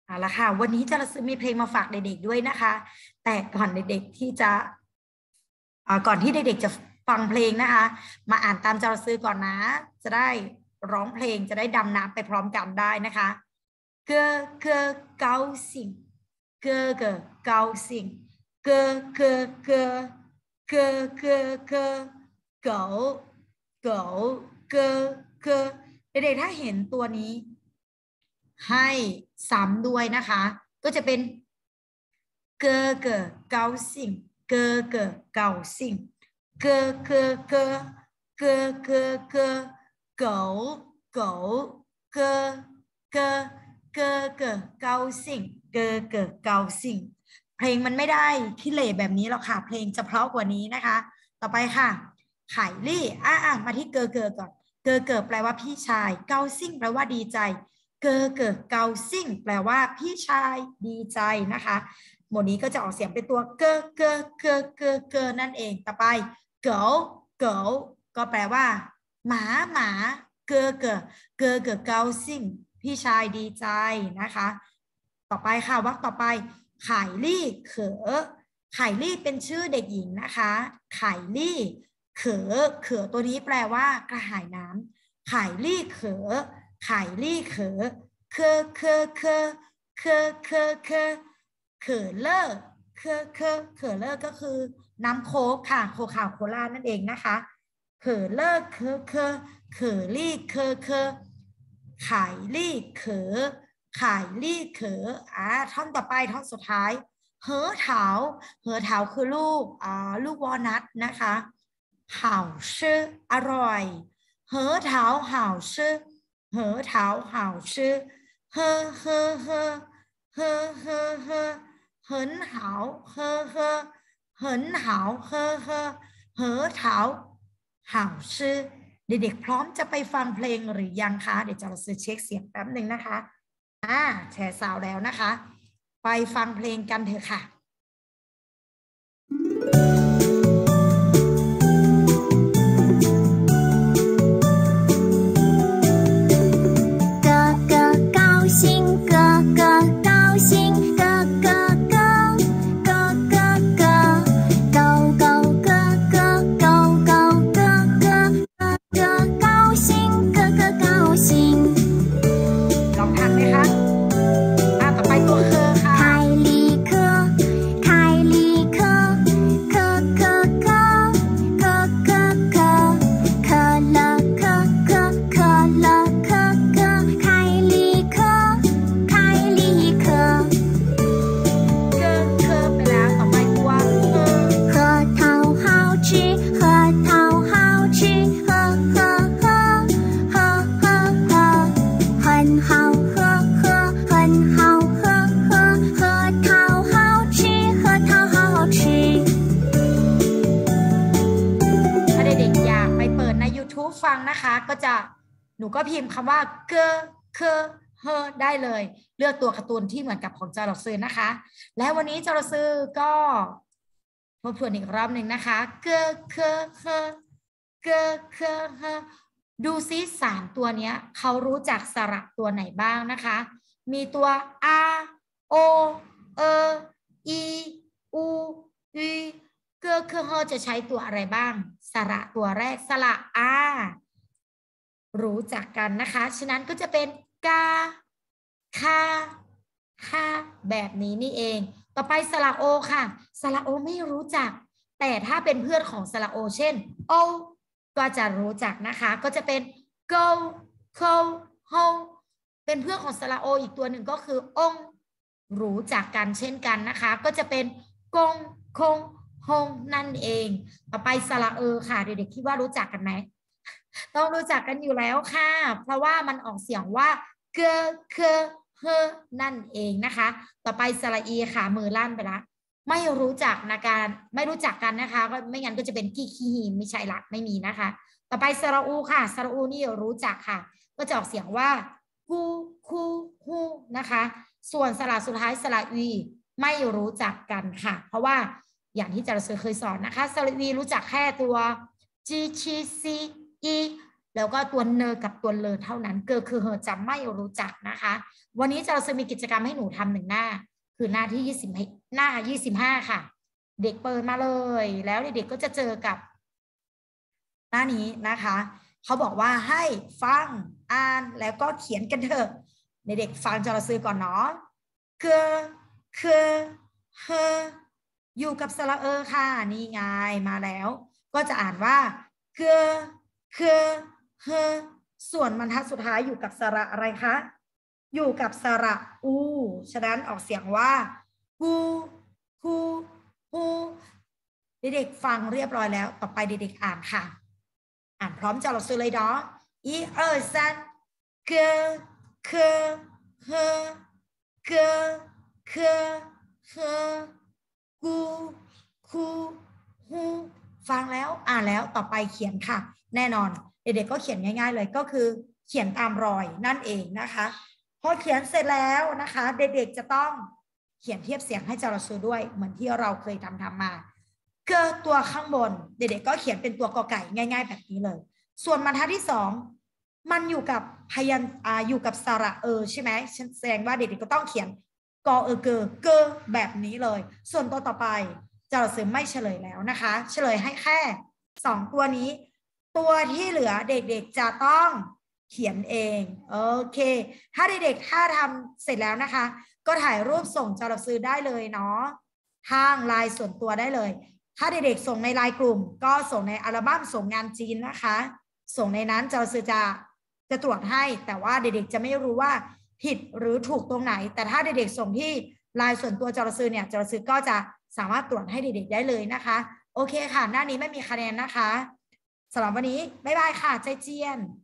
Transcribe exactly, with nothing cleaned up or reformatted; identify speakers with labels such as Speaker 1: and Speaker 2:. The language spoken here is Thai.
Speaker 1: เอาละค่ะวันนี้จะมีเพลงมาฝากเด็กๆด้วยนะคะแต่ก่อนเด็กๆที่จะก่อนที่เด็กๆจะฟังเพลงนะคะมาอ่านตามจาซื้อก่อนนะจะได้ร้องเพลงจะได้ดำน้ำไปพร้อมกันได้นะคะเกอเกอเกาสิงเกอเกอเกาสิงเกอเกอเกอเกอเกอเกอเก๋าเก๋าเกอเกอเด็กๆถ้าเห็นตัวนี้ให้ซ้ำด้วยนะคะก็จะเป็นเกอเกอเกาสิงเกอเกอเกาสิงเกอเกอเกอเกอเกอเกอเก๋าเก๋าเกอเกอเกอเกอเกาสิงเกอเกอเกาสิงเพลงมันไม่ได้ขี้เหร่แบบนี้หรอกค่ะเพลงจะเพราะกว่านี้นะคะต่อไปค่ะไข่ลี่อ่ะอ่ะมาที่เกอเกอก่อนเกอเกอแปลว่าพี่ชายเกาซิ่งแปลว่าดีใจเกอเกอเกาซิ่งแปลว่าพี่ชายดีใจนะคะหมวดนี้ก็จะออกเสียงเป็นตัวเกอเกอเกอเกอเกอนั่นเองต่อไปเก๋าเก๋าก็แปลว่าหมาหมาเกอเกอเกอเกอเกาซิ่งพี่ชายดีใจนะคะต่อไปค่ะวรรคต่อไปไข่ลี่เขอไข่ลี่เป็นชื่อเด็กหญิงนะคะไข่ลี่เขอเขอตัวนี้แปลว่ากระหายน้ำไข่ลี่เขอไข่ลี่เขอเคอเคอเคอเคอเคอเคอเขอเลอร์เคอเคอเขอเลอร์ก็คือน้ำโค้กค่ะโคคาโคล่านั่นเองนะคะเขอเลอร์เคอเคอเขอลี่เคอเคอไข่ลี่เขอไข่ลี่เขออ่าท่อนต่อไปท่อนสุดท้ายเหอเถาเหอเถาคือลูกอ่าลูกวอลนัทนะคะเห่าชื่ออร่อยเหอเถาเห่าชื่อเหอเถาเห่าชื่อเฮอเฮอเฮอเฮอเฮอเฮอเหินเห่าเฮอเฮอเหินเห่าเฮอเฮอเหอเถาเห่าชื่อเด็กๆพร้อมจะไปฟังเพลงหรือยังคะเดี๋ยวจะเราซื้อเช็คเสียงแป๊บหนึ่งนะคะอ่าแชร์ซาวแล้วนะคะไปฟังเพลงกันเถอะค่ะฟังนะคะก็จะหนูก็พิมพ์คำว่าเกอเคอเฮอได้เลยเลือกตัวการ์ตูนที่เหมือนกับของจาร์ซื้อนะคะและวันนี้จาร์ซื้อก็ทบทวนอีกรอบหนึ่งนะคะเกอเคอเฮอเกอเคอเฮอดูซิสามตัวนี้เขารู้จักสระตัวไหนบ้างนะคะมีตัว a o e i u uเกอเคอเฮอจะใช้ตัวอะไรบ้างสระตัวแรกสระอารู้จักกันนะคะฉะนั้นก็จะเป็นกาคาคาแบบนี้นี่เองต่อไปสระโอค่ะสระโอไม่รู้จักแต่ถ้าเป็นเพื่อนของสระโอเช่นโอก็จะรู้จักนะคะก็จะเป็น go go ho เป็นเพื่อนของสระโออีกตัวหนึ่งก็คือองรู้จักกันเช่นกันนะคะก็จะเป็นกงคงฮงนั่นเองต่อไปสระเออค่ะเด็กๆคิดว่ารู้จักกันไหมต้องรู้จักกันอยู่แล้วค่ะเพราะว่ามันออกเสียงว่าเกอเคอเฮอนั่นเองนะคะต่อไปสระอีค่ะมือลั่นไปละไม่รู้จักนะการไม่รู้จักกันนะคะก็ไม่งั้นก็จะเป็นกี้ขี้หิมไม่ใช่ละไม่มีนะคะต่อไปสระอูค่ะสระอูนี่รู้จักค่ะก็จะออกเสียงว่าฮูคูฮูนะคะส่วนสระสุดท้ายสระอีไม่รู้จักกันค่ะเพราะว่าอย่างที่จาร์เคยสอนนะคะสระอีรู้จักแค่ตัว G C C E แล้วก็ตัวเนอกับตัวเลอเท่านั้นเกอคือเฮอจะไม่รู้จักนะคะวันนี้จะจะมีกิจกรรมให้หนูทำหนึ่งหน้าคือหน้าที่ยี่สิบหน้ายี่สิบห้าค่ะเด็กเปิดมาเลยแล้วเด็กๆก็จะเจอกับหน้านี้นะคะเขาบอกว่าให้ฟังอ่านแล้วก็เขียนกันเถอะเด็กๆฟังจอร์ซื้อก่อนเนาะเกอคือเฮออยู่กับสระเออค่ะนี่ไงมาแล้วก็จะอ่านว่าเกอคือเฮอส่วนบรรทัดสุดท้ายอยู่กับสระอะไรคะอยู่กับสระอูฉะนั้นออกเสียงว่ากูคูฮูเด็กๆฟังเรียบร้อยแล้วต่อไปเด็กๆอ่านค่ะอ่านพร้อมจอร์ซื้อเลยเนาะอีเออซันเกอคือเฮอเกอคือเฮอกูคูฮูฟังแล้วอ่านแล้วต่อไปเขียนค่ะแน่นอนเด็กๆก็เขียนง่ายๆเลยก็คือเขียนตามรอยนั่นเองนะคะพอเขียนเสร็จแล้วนะคะเด็กๆจะต้องเขียนเทียบเสียงให้จอร์ซื้อด้วยเหมือนที่เราเคยทำทำมาเกอตัวข้างบนเด็กๆก็เขียนเป็นตัวกอไก่ง่ายๆแบบนี้เลยส่วนบรรทัดที่สองมันอยู่กับพยัญชนะอยู่กับสระเออใช่ไหมแสดงว่าเด็กๆก็ต้องเขียนกอเออเกอเกอแบบนี้เลยส่วนตัวต่อไปจอร์ซื้อไม่เฉลยแล้วนะคะเฉลยให้แค่สองตัวนี้ตัวที่เหลือเด็กๆจะต้องเขียนเองโอเคถ้าเด็กๆถ้าทำเสร็จแล้วนะคะก็ถ่ายรูปส่งจอร์ซื้อได้เลยเนาะทางไลน์ส่วนตัวได้เลยถ้าเด็กๆส่งในไลน์กลุ่มก็ส่งในอัลบั้มส่งงานจีนนะคะส่งในนั้นจอร์ซื้อจะจะตรวจให้แต่ว่าเด็กๆจะไม่รู้ว่าผิดหรือถูกตรงไหนแต่ถ้าเด็กๆส่งที่ไลน์ส่วนตัวจอร์ซื้อเนี่ยจอร์ซื้อก็จะสามารถตรวจให้เด็กๆได้เลยนะคะโอเคค่ะหน้านี้ไม่มีคะแนนนะคะสำหรับวันนี้บ๊ายบายค่ะใจเจียน